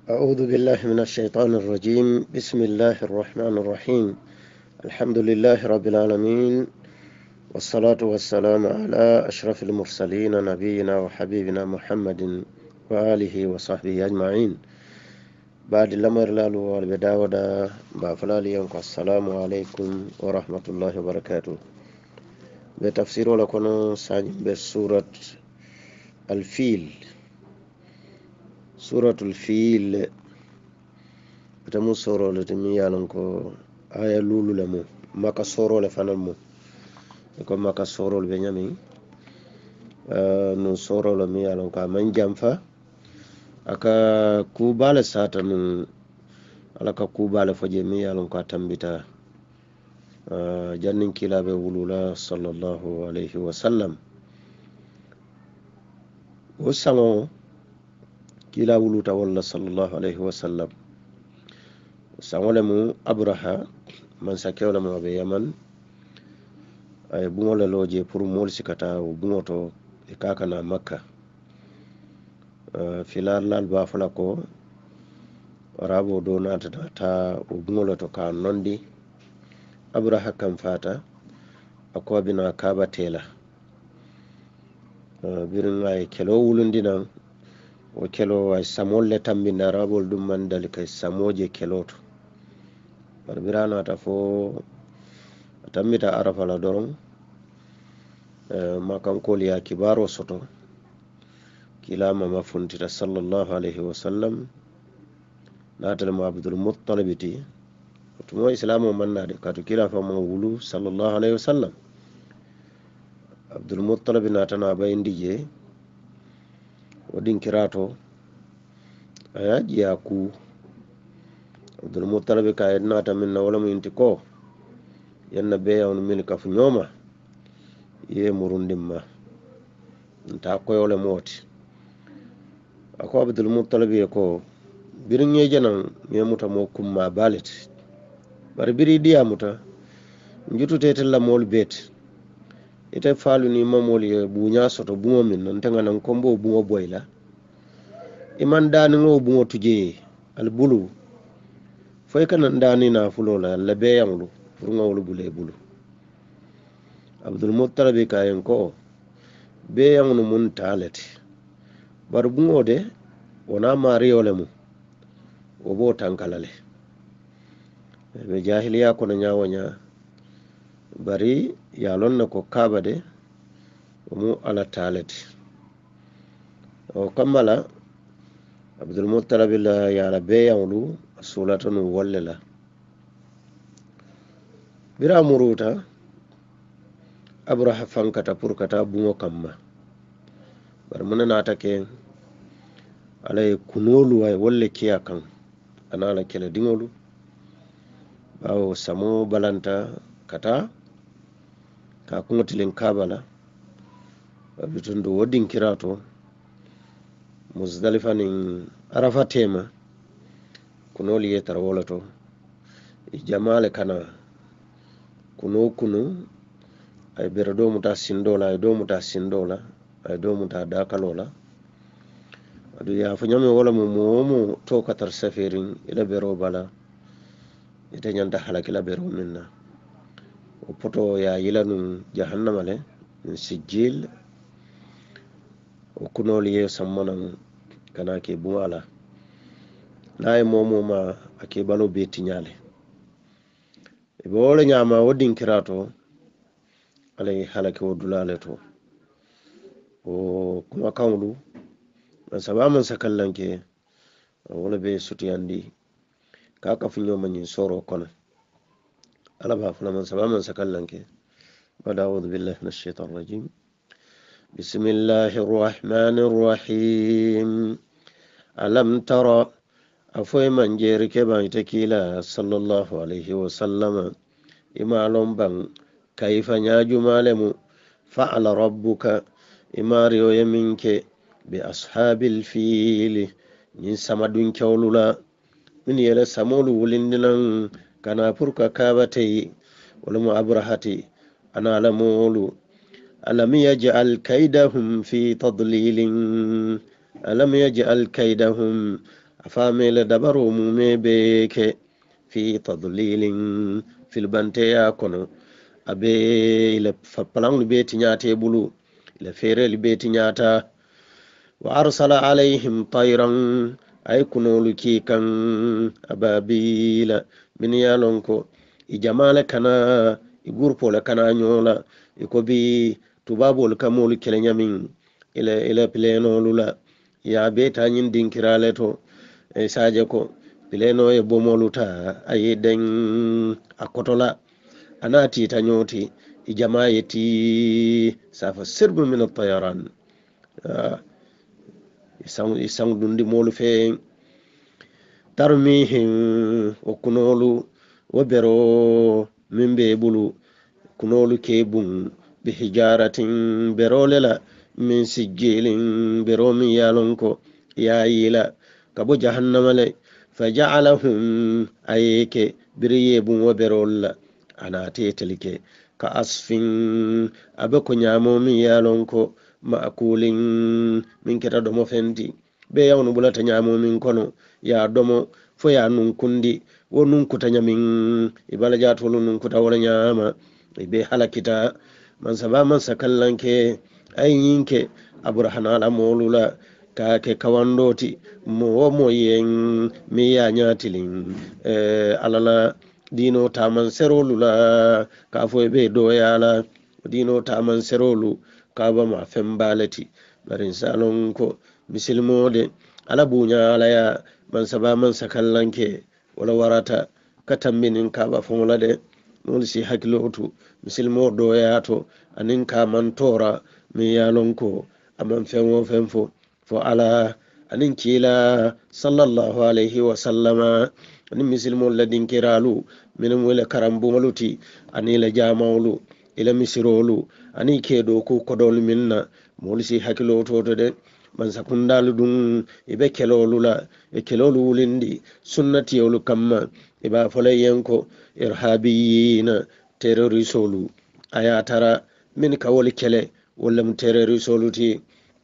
أعوذ بالله من الشيطان الرجيم. بسم الله الرحمن الرحيم. الحمد لله رب العالمين، والصلاة والسلام على أشرف المرسلين نبينا وحبيبنا محمد وآله وصحبه أجمعين. بعد الأمر لالو والبداوة بافلالي السلام عليكم ورحمة الله وبركاته. بتفسير لكم ساجم بسورة الفيل. سورة الفيل بتمو سورة لتمي يالنكو آية لولو لمو مكا سورة لفنمو يكون مكا سورة لبنيامي نو سورة لمي يالنكو من جنفا aka kubale sata nun alaka kubale faje mi yalon ko tambita jannin kilabe wulula sallallahu alaihi wasallam wasango kila wuluta walla sallallahu alaihi wasallam sangole mu abraha man sakewla mo be yaman ay bungole loje pour mol sikata bungoto e kakana makka filar lal ba fala ko rabo do nata ta bungole to ka nondi abraha kam fata akwa bina kaba tela birin ay kelo wulundinan o kelo ay samolle tambinda rabol dum man dal kay samoje keloto barbirana ta fo tambita arafa la doron makan koli ya kibaro soto kila mama funtita sallallahu alaihi wasallam natal ma abdul muttalib ti to mo islamu manna de katu kila fa mo wulu sallallahu alaihi wasallam abdul muttalib natana bayndi je wadin kirato ayaji yaku abdul muttalib ka nata min wala mo inti ko yanna be yawn min ka fu nyoma ye murundimma nta ko yole moti ako abdul muttalib ko birin ye janan me muta mo kumma balet bar biri diya muta njutu tete la mol bet ite falu ni mamol ye bunya soto bungo min non tanga nan kombo bungo boyla iman dani ngo bungo tuje al bulu foy kan dani na fulola la be yamlu pour ngawlu bule bulu abdul muttalib kayen ko be yamnu mun talati bar bungo de wona mariyo lemu o bo tankalale be jahiliya ko na nyawanya bari yalon na ko kaba de mu ala talati o kamala abdul muttalib la yala be yamlu sulatanu wallela bira muruta abraha fankata pour kata bungo kamma bar munana take alay kunolu ay wolle kiya kan anala kele dingolu bawo samo balanta kata ka kungotilen kabala bitundu wodin kirato muzdalifa nin arafa tema kunoli ye tarwola to jamale kana kunu ay berdo muta sindola ay do muta sindola ay do muta dakalola adu ya fanyame wala mo to katar safirin ila bero bala ite nyanda halakila bero minna o poto ya yilanu jahannama le sijil o kunoli ye sammanan kana ke buwala naye momo ma ake balo be tinyale e bole nyama wodin kirato alay halake wodulale to o kuma kawlu sabaman sakallanke wala be sutiyandi kaka funyo manyin soro kono ala ba fula man sabaman sakallanke bada a'udhu billahi minash shaitanir rajim bismillahir rahmanir rahim alam tara afoy man jerike ban takila sallallahu alaihi wasallam imalon ban kayfa nyaju malemu fa'ala rabbuka imariyo yaminke bi ashabil fil min samadun kawlula min yela samolu wulindinan kana furka kabate wala mu abrahati ana lamulu alam yaj'al kaydahum fi tadlilin alam yaj'al kaydahum afamele dabaro mume be ke fi tadlilin fil banteya kono abe ila fapalang be tinyate bulu ila fere be tinyata wa arsala alaihim tayran ay kunolu ki kan ababila min yalonko i jamale kana i gurpo la kana nyola i ko bi tubabol kamolu kele nyamin ila pleno lula ya be tanyin dinkirale to e saje ko pleno e bomoluta ay den akotola anati tanyoti i jamayeti safa sirbu min at-tayaran isang dundi molu fe tarmihim o kunolu wo bero min be bulu kunolu kebun bi hijaratin berolela min sijilin bero min yalonko yayila kabo jahannama le faja'alahum ayeke biriye bun wo berolla ana tetelike ka asfin abako nyamo min yalonko ma'kulin min keta domo fendi be yawnu bulata nyamo min kono ya domo fo ya nun kundi wo nun kutanya min ibala jatolu nun kuta wala nyama be halakita man saba man sakallanke ayinke aburhana la molula ka ke kawandoti mo yen mi ya nyatilin alala dino taman serolula ka fo be do yala dino taman serolu kaba ma fembalati barin salon ko misilmode ala bunya ala ya man saba man sakallanke wala warata katambinin kaba fonla de non si haklotu misilmo do yato anin ka man tora mi yalon ko aman fenwo fenfo fo ala anin kila sallallahu alaihi wa sallama anin misilmo ladin kiralu min wala karambu maluti anila jamawlu ila misirolu ani kedo ko kodol minna molisi hakilo to de man sakundalu dum ibe kelolu la e kelolu wulindi sunnati yolu kamma iba folayenko irhabiyina terrorisolu ayatara min kawoli kele wala mu terrorisolu ti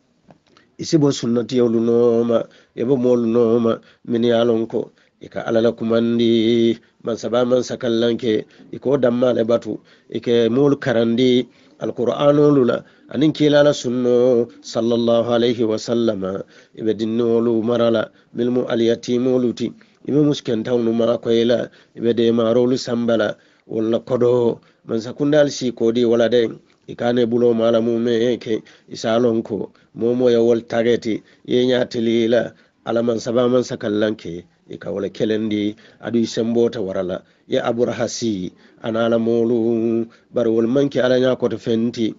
isibo sunnati yolu noma yebo molu noma min yalonko ika alala kumandi man saba man sakallanke iko dammale batu ike mul karandi alqur'anolu la anin kilala sunno sallallahu alaihi wa sallama ibe dinnolu marala milmu alyatimoluti ibe muskentawnu ma koyla ibe de marolu sambala wala kodo man sakundal si kodi wala de ikane bulo mala mume ke isalonko momo ya wol targeti yenya tilila ala man saba man sakallanke ika wala kelendi adu sembota warala ya aburahasi anala molu bar wol manki ala nya ko to fenti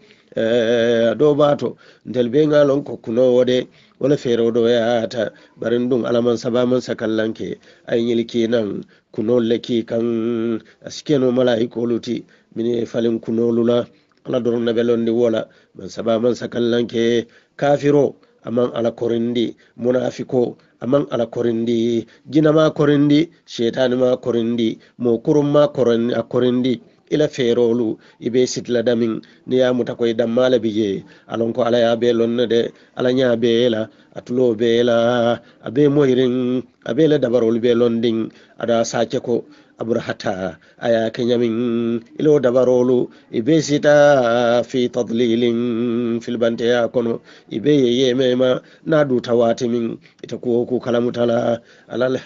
do bato ndel be ngalon ko kuno wode wala fero do yaata barin dum ala man saba man sakallanke ay nyilki nan kuno leki kan askeno malaiko luti mini falin kuno lula ala doron na belondi wala man saba man sakallanke kafiro aman ala korindi munafiko aman ala korindi jinama korindi shetani ma korindi mo kurumma korindi ila ferolu ibe sitla damin niya mutakoy dammala bije alon ko ala ya be lonne de ala nya be la atulo be la abe moyirin abe la dabarol be londing ada sace ko abrahata aya kenyamin ilo dabarolu ibe sita fi tadlilin fil bantiya kono ibe yemema nadu tawatimin ita ko kalamutala alal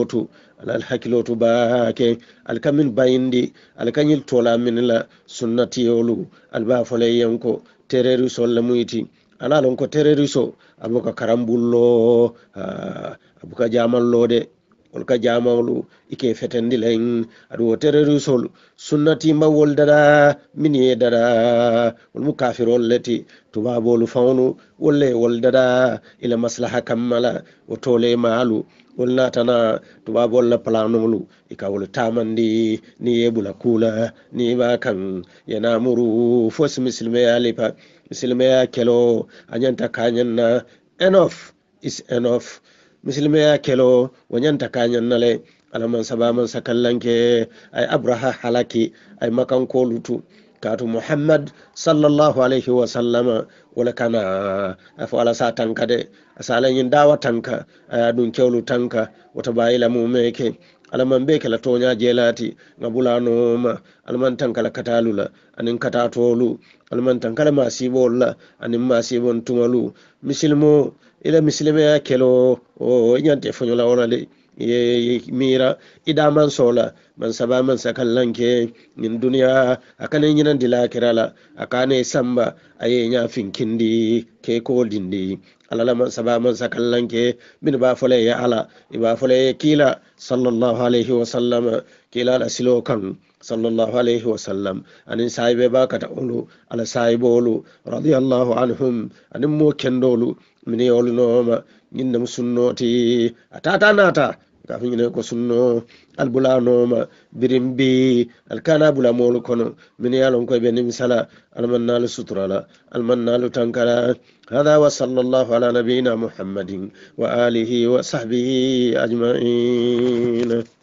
hakilotu baake alkamin bayindi alkanyil tola min la sunnati yolu alba fole yanko tereri solle muyti alalon ko tereri so abuka karambullo abuka jamallode olka jamawlu ike fetendi len adu terrorisol sunnati mawol dada mini dada wal mukafirol lati tubabolu fawnu wolle wol dada ila maslaha kammala o tole malu wolna tana tubabol la planolu ikawol tamandi ni yebula kula ni ba kan yanamuru fos muslime alipa muslime kelo anyanta kanyanna enough is enough muslime ya kelo wanyanta kanyan nale alaman sabaman sakallanke ay abraha halaki ay makan kolutu kaatu muhammad sallallahu alayhi wa sallama wala kana afo ala sa tanka de asala nyin dawa tanka aya dun kewlu tanka wata bayila mu meke alaman be kala tonya jelati ngabulano ma alman tankala katalula anin katatolu alman tankala masibolla anin masibon tumalu misilmo ila misilme ya kelo o nyante fonyola wona le ye mira idaman sola man saba man sakallanke min duniya akane nyinan dilakirala akane samba aye nya finkindi ke ko dindi alala man saba man sakallanke min ba fole ya ala iba fole kila sallallahu alaihi wasallam kila la silo kan sallallahu alaihi wasallam anin saibe ba kata ulu ala saibolu radiyallahu anhum anin mo kendolu min yolu noma nyinna musunnoti atata nata kafin ko sunno albulanoma birimbi alkana bula molu kono min yalon ko be nimsala almannalu sutrala almannalu tankara هذا وصلى الله على نبينا محمد وآله وصحبه أجمعين.